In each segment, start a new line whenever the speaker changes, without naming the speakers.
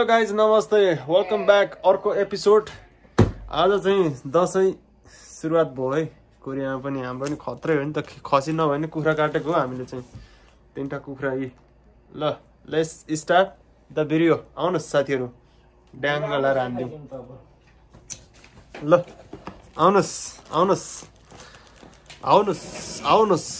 Guys नमस्ते welcome back अर्को episode. आज चाहिँ दसैँ सुरुवात भयो है। कोरियामा पनि हाम्रो पनि खत्रै हो नि त, खसी नभए नि कुखुरा काटेको हो हामीले चाहिँ। तीनटा कुखुरा यी ल लेट्स स्टार्ट द भिडियो। आउनुहोस् साथीहरू, ड्याङ लाएर हान्दिउँ ल। आउनुहोस् आउनुहोस् आउनुहोस् आउनुहोस्।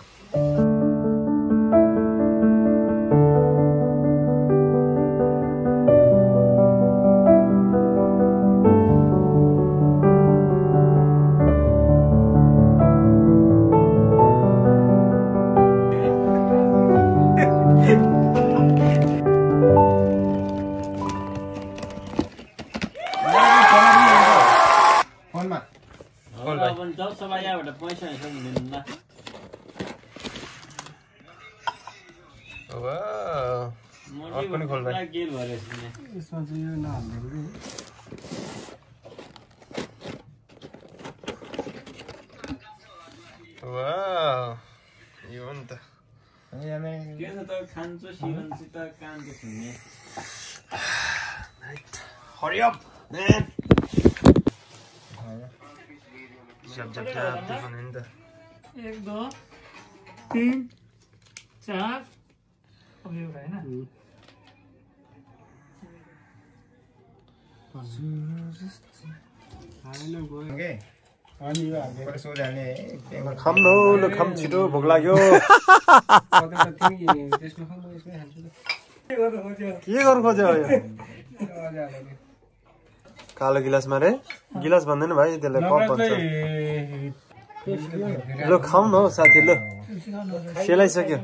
Hurry up, man! जब जब एक दो तीन चार अब यो हैन खाम न खाम छिटो भोक लाग्यो। के गर्नु खोज्यो कालो गिलासमा रे? गिलास भन्दैन भाइ, त्यसलाई कप भन्छ। ल खाऊ न हौ साथी, ल सेलाइसक्यो।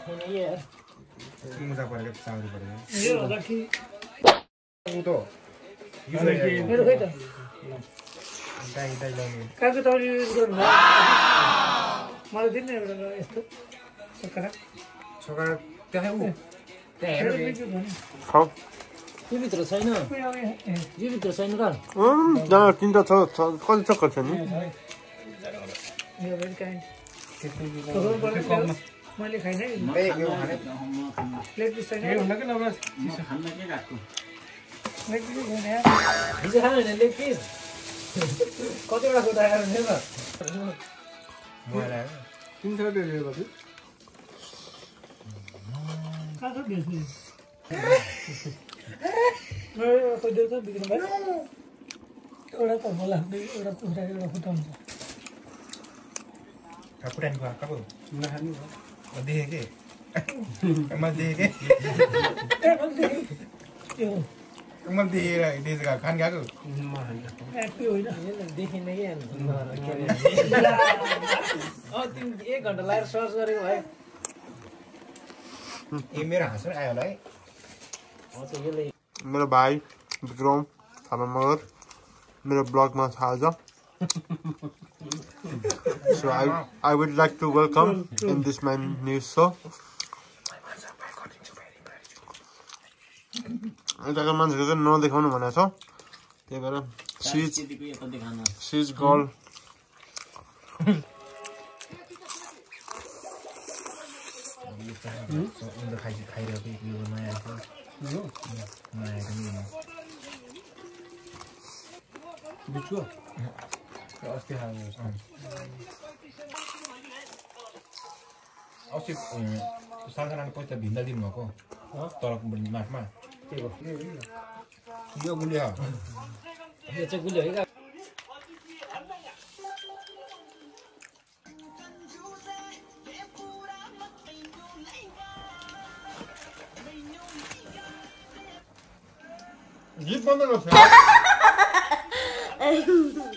खाऊ
यो भित्र छैन, यो भित्र छैन र
तीनटा छ कति चक्कर छ नि?
मैले खाइन है प्लेट दिस छैन के नबस खान के राख्छु प्लेट दिस छैन यार हिजो खानु नि लेग पिस कतिवटा कुरा आएर नि ल
मलाई
तीन थोड़ा दे दे बाबु का छ बेच्ने मैले कोही देऊ त बिग्रिनु भयो एउटा त होला एउटा कुखुरा एउटा फुटाउँछ
Kapuran gua, kapu.
नखानु
Mati ke? Mati ke? Mati lah, ini sekarang kan gak aku.
Happy होइन
देखिने के तिमी 1 घण्टा लाएर सर्च गरेको भाइ।
Ini merah hasil ayo lah.
मेरो भाइ विक्रम थापा मगर मेरो ब्लगमा छ। So I would like to welcome in this my new show. यताको मान्छेको चाहिँ नदेखाउनु भनेको छ, त्यही भएर सिज girl
Untuk khai rapi itu lumayan tuh. Lumayan.
बिचो अस्ति हाल्नु
Ausih sangkaran kau itu bintang di mana kau? Tolak berlimat mah. Iya kuliah.
यो चाहिँ गुलियो है का
गीत बन्द गर्छ।